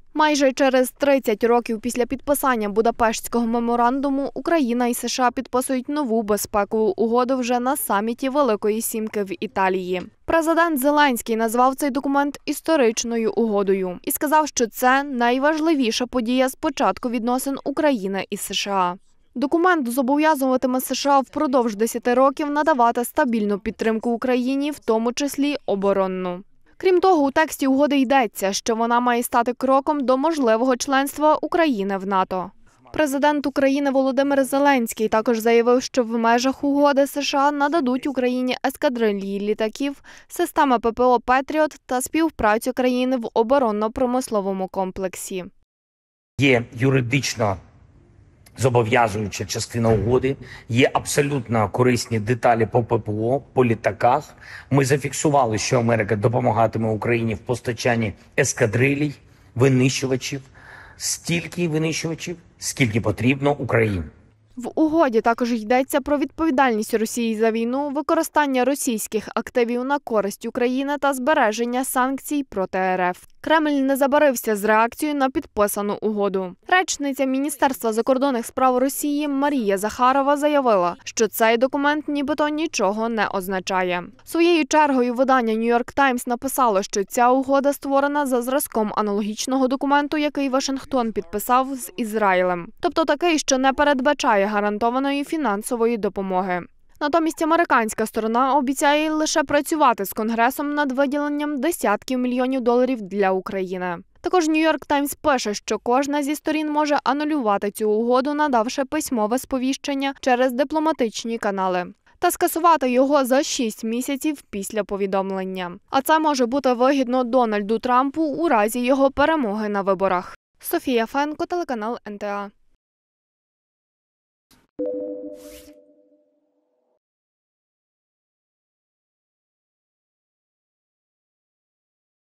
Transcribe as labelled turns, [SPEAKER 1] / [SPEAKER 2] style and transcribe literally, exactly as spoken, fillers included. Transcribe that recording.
[SPEAKER 1] Майже через тридцять років після підписання Будапештського меморандуму Україна і США підписують нову безпекову угоду вже на саміті Великої Сімки в Італії. Президент Зеленський назвав цей документ історичною угодою і сказав, що це найважливіша подія з початку відносин України і США. Документ зобов'язуватиме США впродовж десяти років надавати стабільну підтримку Україні, в тому числі оборонну. Крім того, у тексті угоди йдеться, що вона має стати кроком до можливого членства України в НАТО. Президент України Володимир Зеленський також заявив, що в межах угоди США нададуть Україні ескадрильї літаків, системи ППО «Петріот» та співпрацю країни в оборонно-промисловому комплексі.
[SPEAKER 2] Є юридично зобов'язуюча частина угоди, є абсолютно корисні деталі по ППО, по літаках. Ми зафіксували, що Америка допомагатиме Україні в постачанні ескадрилій, винищувачів, стільки винищувачів, скільки потрібно Україні.
[SPEAKER 1] В угоді також йдеться про відповідальність Росії за війну, використання російських активів на користь України та збереження санкцій проти РФ. Кремль не забарився з реакцією на підписану угоду. Речниця Міністерства закордонних справ Росії Марія Захарова заявила, що цей документ нібито нічого не означає. Своєю чергою видання «Нью-Йорк Таймс» написало, що ця угода створена за зразком аналогічного документу, який Вашингтон підписав з Ізраїлем. Тобто такий, що не передбачає гарантованої фінансової допомоги. Натомість американська сторона обіцяє лише працювати з Конгресом над виділенням десятків мільйонів доларів для України. Також «Нью-Йорк Таймс» пише, що кожна зі сторін може анулювати цю угоду, надавши письмове сповіщення через дипломатичні канали, та скасувати його за шість місяців після повідомлення. А це може бути вигідно Дональду Трампу у разі його перемоги на виборах. Софія Фенко, телеканал ен те а.